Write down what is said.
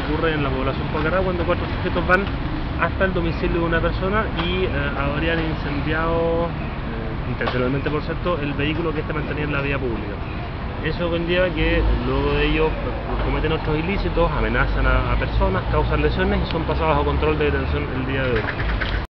ocurre en la población Pucará cuando 4 sujetos van hasta el domicilio de una persona y habrían incendiado, intencionalmente por cierto, el vehículo que éste mantenía en la vía pública. Eso conlleva que luego de ello cometen otros ilícitos, amenazan a personas, causan lesiones y son pasados a control de detención el día de hoy.